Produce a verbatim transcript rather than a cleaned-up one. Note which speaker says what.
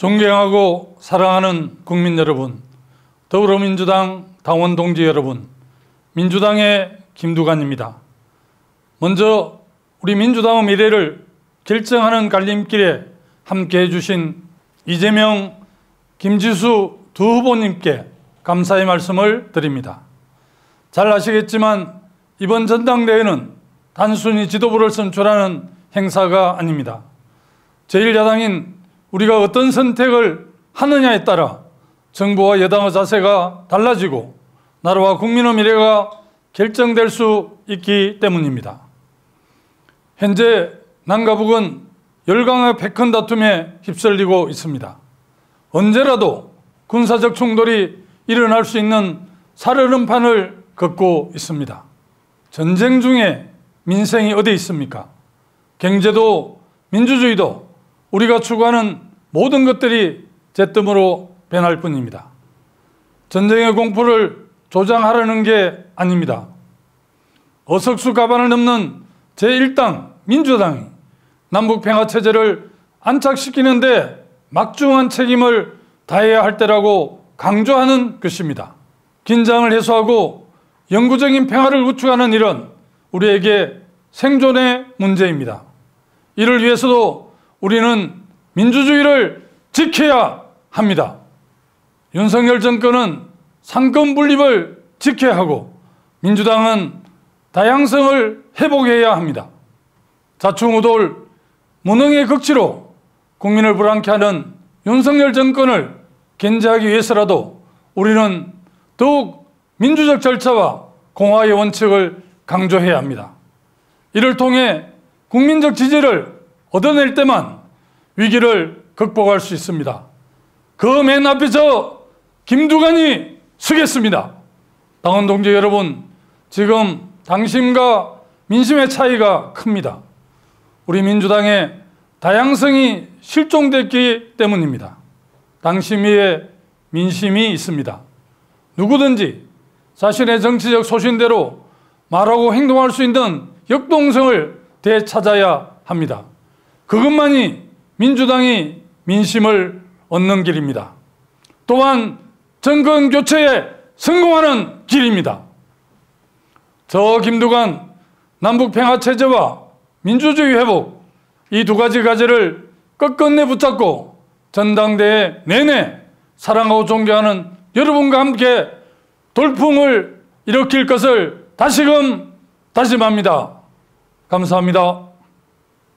Speaker 1: 존경하고 사랑하는 국민 여러분, 더불어민주당 당원 동지 여러분, 민주당의 김두관입니다. 먼저 우리 민주당의 미래를 결정하는 갈림길에 함께해 주신 이재명, 김지수 두 후보님께 감사의 말씀을 드립니다. 잘 아시겠지만 이번 전당대회는 단순히 지도부를 선출하는 행사가 아닙니다. 제일 야당인 우리가 어떤 선택을 하느냐에 따라 정부와 여당의 자세가 달라지고 나라와 국민의 미래가 결정될 수 있기 때문입니다. 현재 남과 북은 열강의 패권 다툼에 휩쓸리고 있습니다. 언제라도 군사적 충돌이 일어날 수 있는 살얼음판을 걷고 있습니다. 전쟁 중에 민생이 어디 있습니까? 경제도 민주주의도 우리가 추구하는 모든 것들이 잿더미로 변할 뿐입니다. 전쟁의 공포를 조장하려는 게 아닙니다. 어석수 가반을 넘는 제일 당 민주당이 남북평화체제를 안착시키는데 막중한 책임을 다해야 할 때라고 강조하는 것입니다. 긴장을 해소하고 영구적인 평화를 구축하는 일은 우리에게 생존의 문제입니다. 이를 위해서도 우리는 민주주의를 지켜야 합니다. 윤석열 정권은 상권 분립을 지켜야 하고 민주당은 다양성을 회복해야 합니다. 자충우돌 무능의 극치로 국민을 불안케 하는 윤석열 정권을 견제하기 위해서라도 우리는 더욱 민주적 절차와 공화의 원칙을 강조해야 합니다. 이를 통해 국민적 지지를 얻어낼 때만 위기를 극복할 수 있습니다. 그 맨 앞에 저 김두관이 서겠습니다. 당원 동지 여러분, 지금 당심과 민심의 차이가 큽니다. 우리 민주당의 다양성이 실종됐기 때문입니다. 당심 위에 민심이 있습니다. 누구든지 자신의 정치적 소신대로 말하고 행동할 수 있는 역동성을 되찾아야 합니다. 그것만이 민주당이 민심을 얻는 길입니다. 또한 정권 교체에 성공하는 길입니다. 저 김두관, 남북평화체제와 민주주의 회복, 이 두 가지 과제를 끝끝내 붙잡고 전당대회 내내 사랑하고 존경하는 여러분과 함께 돌풍을 일으킬 것을 다시금 다짐합니다. 감사합니다.